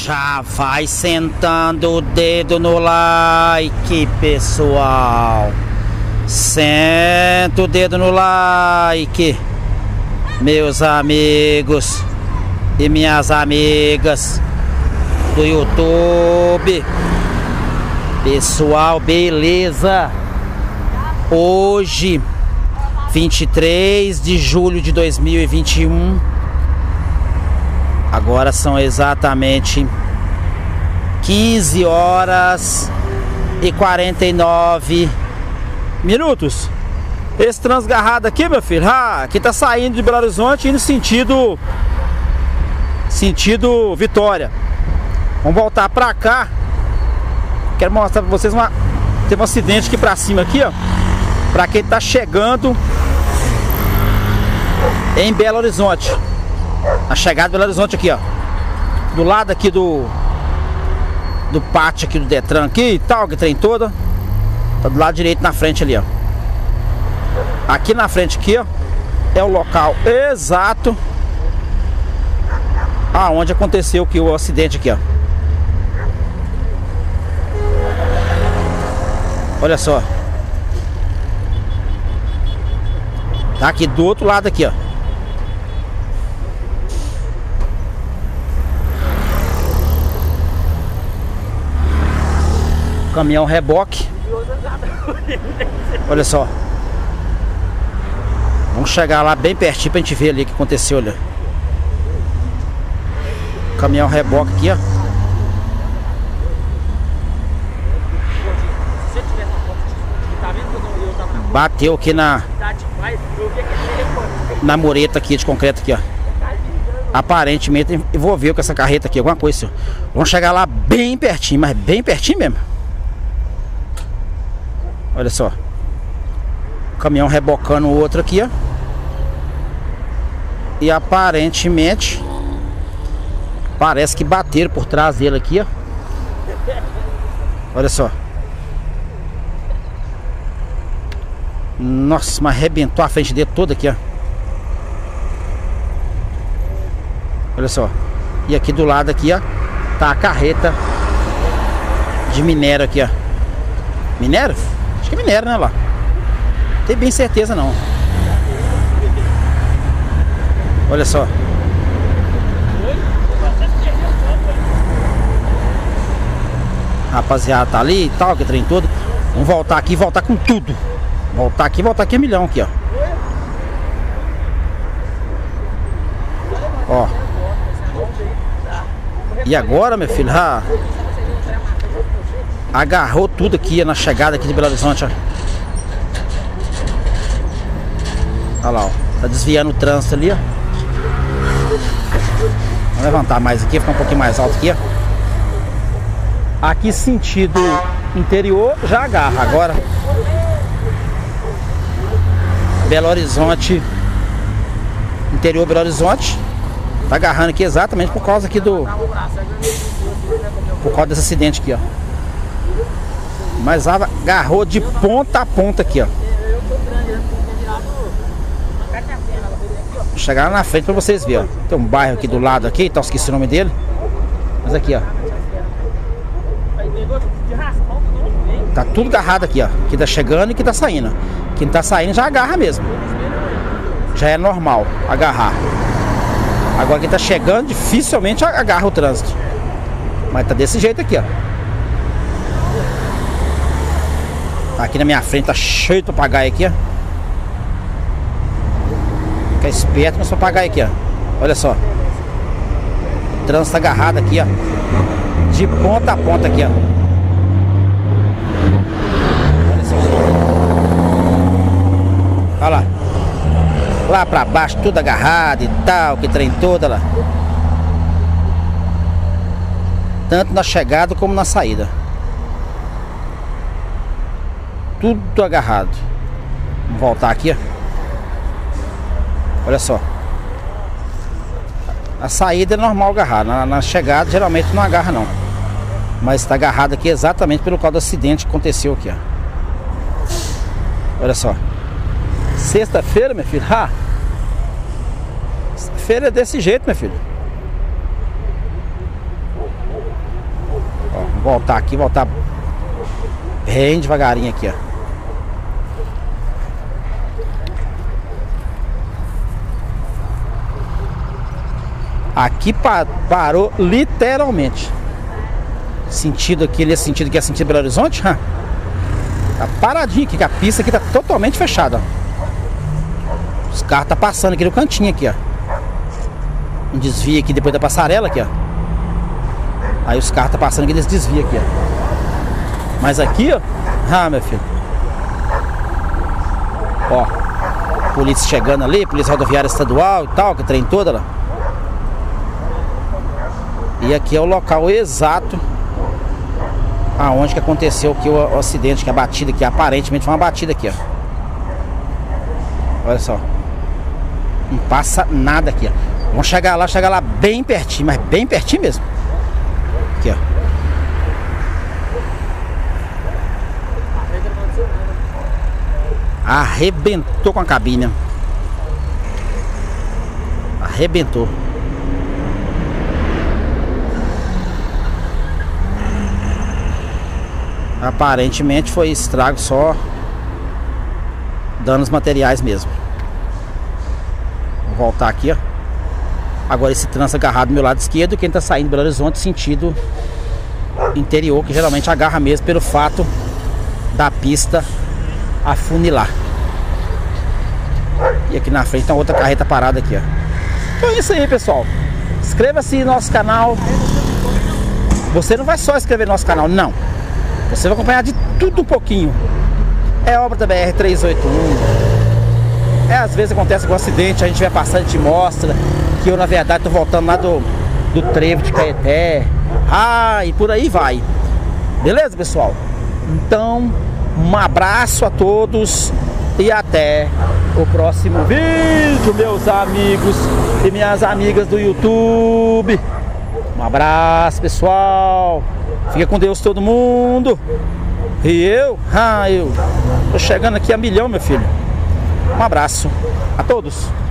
Já vai sentando o dedo no like, pessoal. Senta o dedo no like, meus amigos e minhas amigas do YouTube. Pessoal, beleza? Hoje, 23 de julho de 2021. Agora são exatamente 15 horas e 49 minutos. Esse transgarrado aqui, meu filho, aqui tá saindo de Belo Horizonte indo sentido Vitória. Vamos voltar pra cá. Quero mostrar pra vocês tem um acidente aqui pra cima aqui, ó. Pra quem tá chegando em Belo Horizonte. A chegada de Belo Horizonte aqui, ó. Do lado aqui do pátio aqui do Detran aqui e tal, que trem toda. Tá do lado direito na frente ali, ó. Aqui na frente aqui, ó, é o local exato aonde aconteceu aqui o acidente aqui, ó. Olha só. Tá aqui do outro lado aqui, ó. Caminhão reboque. Olha só. Vamos chegar lá bem pertinho pra gente ver ali o que aconteceu, olha. Caminhão reboque aqui, ó. Bateu aqui na mureta aqui de concreto aqui, ó. Aparentemente envolveu com essa carreta aqui, alguma coisa assim. Vamos chegar lá bem pertinho, mas bem pertinho mesmo. Olha só. Caminhão rebocando o outro aqui, ó. E aparentemente parece que bateram por trás dele aqui, ó. Olha só. Nossa, mas arrebentou a frente dele toda aqui, ó. Olha só. E aqui do lado aqui, ó, tá a carreta de minério aqui, ó. Minério? Acho que é minério, né, lá? Não tenho bem certeza, não. Olha só. Rapaziada, tá ali e tal, que trem todo. Vamos voltar aqui e voltar com tudo. Voltar aqui é milhão aqui, ó. Ó. E agora, meu filho, agarrou tudo aqui na chegada aqui de Belo Horizonte, ó. Olha lá, ó. Tá desviando o trânsito ali, ó. Vamos levantar mais aqui, ficar um pouquinho mais alto aqui, ó. Aqui sentido interior já agarra. Agora Belo Horizonte, interior Belo Horizonte, tá agarrando aqui exatamente por causa aqui por causa desse acidente aqui, ó. Mas agarrou de ponta a ponta aqui, ó. Vou chegar lá na frente pra vocês verem, ó. Tem um bairro aqui do lado aqui, tá, esqueci o nome dele. Mas aqui, ó. Tá tudo agarrado aqui, ó. Que tá chegando e que tá saindo. Quem tá saindo já agarra mesmo. Já é normal agarrar. Agora quem tá chegando dificilmente agarra o trânsito. Mas tá desse jeito aqui, ó. Tá aqui na minha frente, tá cheio de papagaio aqui, ó. Fica esperto com esse papagaio aqui, ó. Olha só. O trânsito tá agarrado aqui, ó. De ponta a ponta aqui, ó. Olha lá. Lá pra baixo, tudo agarrado e tal, que trem toda lá. Tanto na chegada como na saída. Tudo agarrado. Vamos voltar aqui, ó. Olha só. A saída é normal agarrar. Na chegada geralmente não agarra não. Mas está agarrado aqui exatamente pelo causa do acidente que aconteceu aqui, ó. Olha só. Sexta-feira, meu filho. Sexta-feira é desse jeito, meu filho. Vou voltar aqui, voltar bem devagarinho aqui, ó. Aqui parou literalmente. Sentido aqui, ele é sentido que é sentido Belo Horizonte, tá paradinho aqui, que a pista aqui tá totalmente fechada, ó. Os carros tá passando aqui no cantinho aqui, ó. Um desvio aqui depois da passarela aqui, ó. Aí os carros tá passando aqui, eles desviam aqui, ó. Mas aqui, ó, meu filho, ó, polícia chegando ali, polícia rodoviária estadual e tal, que trem toda lá. E aqui é o local exato aonde que aconteceu aqui o acidente, que a batida aqui, aparentemente foi uma batida aqui, ó. Olha só. Não passa nada aqui, ó. Vamos chegar lá bem pertinho, mas bem pertinho mesmo. Aqui, ó. Arrebentou com a cabine. Arrebentou. Aparentemente foi estrago, só danos materiais mesmo. Vou voltar aqui, ó. Agora esse trânsito agarrado do meu lado esquerdo, quem tá saindo de Belo Horizonte sentido interior, que geralmente agarra mesmo pelo fato da pista afunilar. E aqui na frente tem outra carreta parada aqui, ó. Então é isso aí, pessoal. Inscreva-se no nosso canal. Você não vai só inscrever no nosso canal, não. Você vai acompanhar de tudo um pouquinho. É obra da BR-381. Às vezes acontece algum acidente, a gente vai passando, a gente mostra que eu, na verdade, tô voltando lá do trevo de Caeté. E por aí vai. Beleza, pessoal? Então, um abraço a todos e até o próximo vídeo, meus amigos e minhas amigas do YouTube. Um abraço, pessoal. Fica com Deus todo mundo. E eu tô chegando aqui a milhão, meu filho. Um abraço a todos.